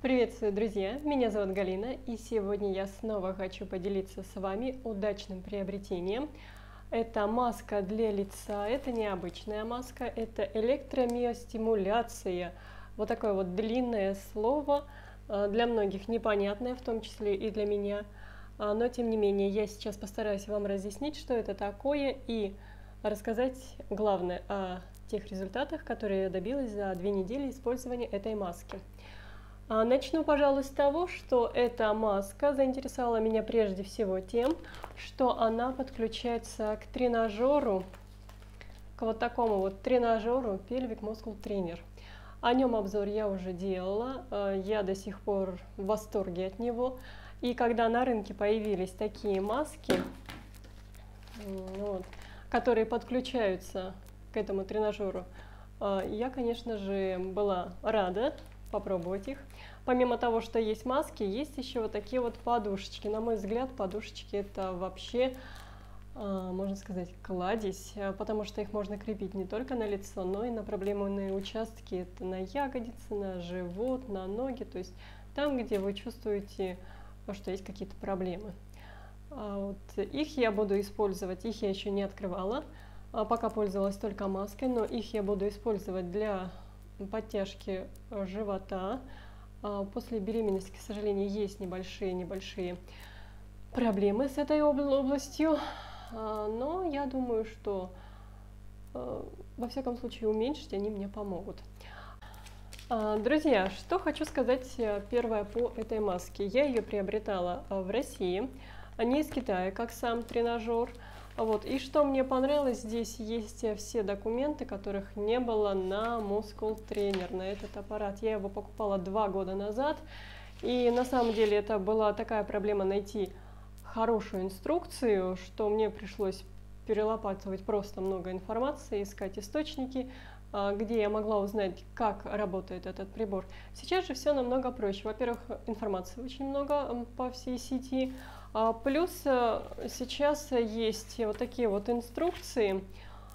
Приветствую, друзья! Меня зовут Галина, и сегодня я снова хочу поделиться с вами удачным приобретением. Это маска для лица, это необычная маска, это электромиостимуляция. Вот такое вот длинное слово, для многих непонятное, в том числе и для меня. Но тем не менее, я сейчас постараюсь вам разъяснить, что это такое, и рассказать главное о тех результатах, которые я добилась за 2 недели использования этой маски. Начну, пожалуй, с того, что эта маска заинтересовала меня прежде всего тем, что она подключается к тренажеру, к вот такому вот тренажеру Pelvic Muscle Trainer. О нем обзор я уже делала, я до сих пор в восторге от него. И когда на рынке появились такие маски, которые подключаются к этому тренажеру, я, конечно же, была рада попробовать их. Помимо того, что есть маски, есть еще вот такие вот подушечки. На мой взгляд, подушечки это вообще, можно сказать, кладезь, потому что их можно крепить не только на лицо, но и на проблемные участки. Это на ягодицы, на живот, на ноги, то есть там, где вы чувствуете, что есть какие-то проблемы. Их я буду использовать, их я еще не открывала, пока пользовалась только маской, но их я буду использовать для подтяжки живота. После беременности, к сожалению, есть небольшие проблемы с этой областью, но я думаю, что во всяком случае уменьшить они мне помогут. Друзья, что хочу сказать первое по этой маске. Я ее приобретала в России, не из Китая, как сам тренажер. И что мне понравилось, здесь есть все документы, которых не было на Muscle Trainer, на этот аппарат. Я его покупала 2 года назад, и на самом деле это была такая проблема найти хорошую инструкцию, что мне пришлось перелопатывать просто много информации, искать источники, где я могла узнать, как работает этот прибор. Сейчас же все намного проще. Во-первых, информации очень много по всей сети. Плюс сейчас есть вот такие вот инструкции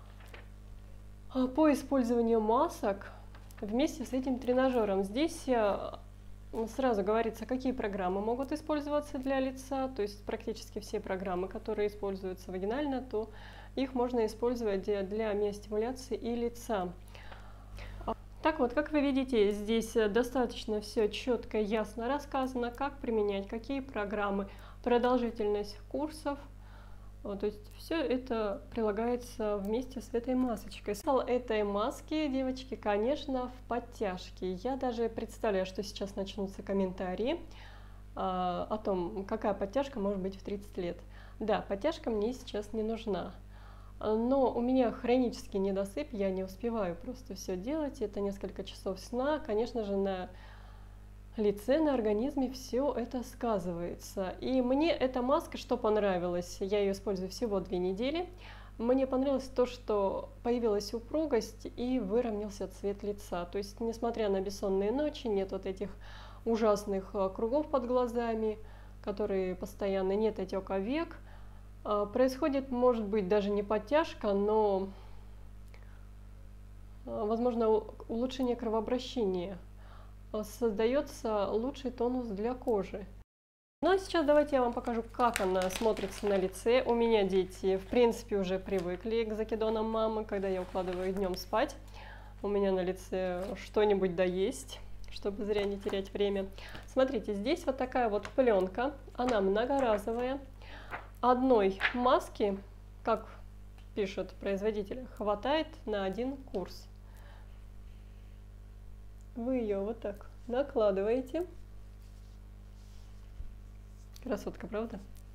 по использованию масок вместе с этим тренажером. Здесь сразу говорится, какие программы могут использоваться для лица, то есть практически все программы, которые используются вагинально, то их можно использовать для миостимуляции и лица. Так вот, как вы видите, здесь достаточно все четко и ясно рассказано, как применять, какие программы, продолжительность курсов. То есть все это прилагается вместе с этой масочкой. Смысл этой маски, девочки, конечно, в подтяжке. Я даже представляю, что сейчас начнутся комментарии о том, какая подтяжка может быть в 30 лет. Да, подтяжка мне сейчас не нужна. Но у меня хронический недосып, я не успеваю просто все делать. Это несколько часов сна, конечно же, на лице, на организме все это сказывается. И мне эта маска, что понравилось, я ее использую всего 2 недели. Мне понравилось то, что появилась упругость и выровнялся цвет лица. То есть, несмотря на бессонные ночи, нет вот этих ужасных кругов под глазами, которые постоянно, нет отека век. Происходит, может быть, даже не подтяжка, но, возможно, улучшение кровообращения. Создается лучший тонус для кожи. Ну а сейчас давайте я вам покажу, как она смотрится на лице. У меня дети, в принципе, уже привыкли к закидонам мамы, когда я укладываю их днем спать. У меня на лице что-нибудь да есть, чтобы зря не терять время. Смотрите, здесь вот такая вот пленка, она многоразовая. Одной маски, как пишет производитель, хватает на 1 курс. Вы ее вот так накладываете. Красотка, правда?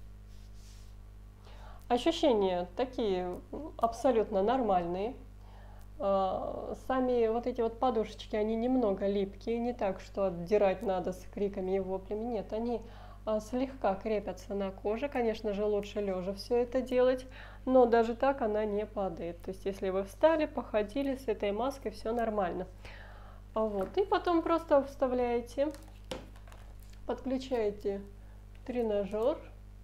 Ощущения такие абсолютно нормальные. Сами вот эти вот подушечки, они немного липкие, не так, что отдирать надо с криками и воплями. Нет, они слегка крепятся на коже. Конечно же, лучше лежа все это делать, но даже так она не падает. То есть, если вы встали, походили с этой маской, все нормально. И потом просто вставляете, подключаете тренажер.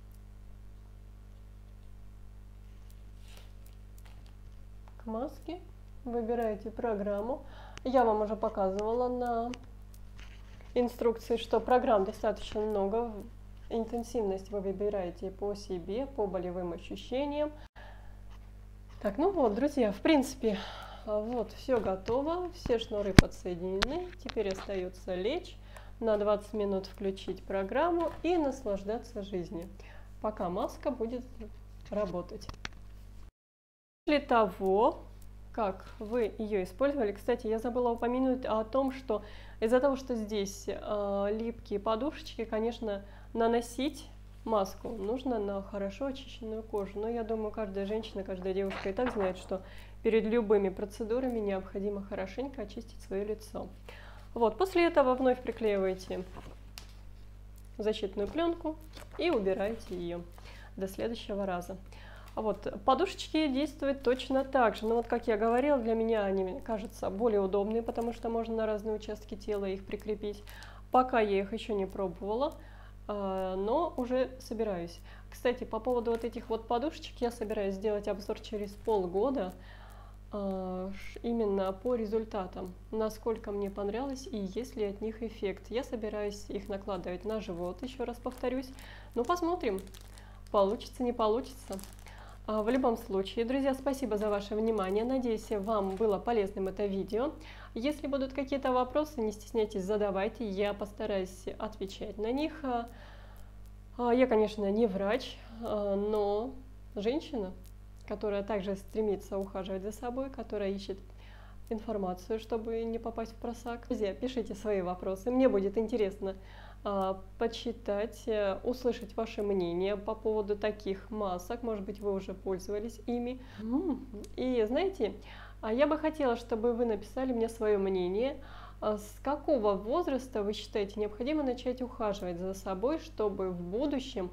К маске, выбираете программу. Я вам уже показывала на инструкции, что программ достаточно много. Интенсивность вы выбираете по себе, по болевым ощущениям. Так, ну вот, друзья, в принципе, вот все готово, все шнуры подсоединены. Теперь остается лечь, на 20 минут включить программу и наслаждаться жизнью, пока маска будет работать. После того, как вы ее использовали, кстати, я забыла упомянуть о том, что из-за того, что здесь липкие подушечки, конечно, наносить маску нужно на хорошо очищенную кожу. Но я думаю, каждая женщина, каждая девушка и так знает, что перед любыми процедурами необходимо хорошенько очистить свое лицо. Вот, после этого вновь приклеиваете защитную пленку и убираете ее до следующего раза. Вот, подушечки действуют точно так же, но вот как я говорила, для меня они кажутся более удобные, потому что можно на разные участки тела их прикрепить. Пока я их еще не пробовала, но уже собираюсь. Кстати, по поводу вот этих вот подушечек я собираюсь сделать обзор через полгода, именно по результатам, насколько мне понравилось и есть ли от них эффект. Я собираюсь их накладывать на живот, еще раз повторюсь. Ну, посмотрим, получится, не получится. В любом случае, друзья, спасибо за ваше внимание. Надеюсь, вам было полезным это видео. Если будут какие-то вопросы, не стесняйтесь, задавайте. Я постараюсь отвечать на них. Я, конечно, не врач, но женщина, которая также стремится ухаживать за собой, которая ищет информацию, чтобы не попасть в просак. Друзья, пишите свои вопросы. Мне будет интересно почитать, услышать ваше мнение по поводу таких масок. Может быть, вы уже пользовались ими. И знаете, я бы хотела, чтобы вы написали мне свое мнение. С какого возраста вы считаете необходимо начать ухаживать за собой, чтобы в будущем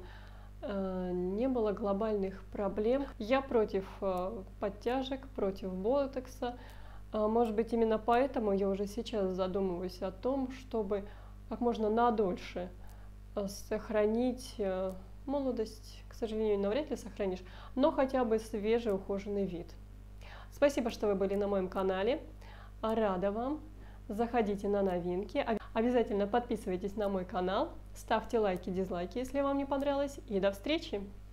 не было глобальных проблем? Я против подтяжек, против ботокса. Может быть, именно поэтому я уже сейчас задумываюсь о том, чтобы как можно надольше сохранить молодость. К сожалению, навряд ли сохранишь, но хотя бы свежий ухоженный вид. Спасибо, что вы были на моем канале. Рада вам. Заходите на новинки. Обязательно подписывайтесь на мой канал. Ставьте лайки, дизлайки, если вам не понравилось. И до встречи!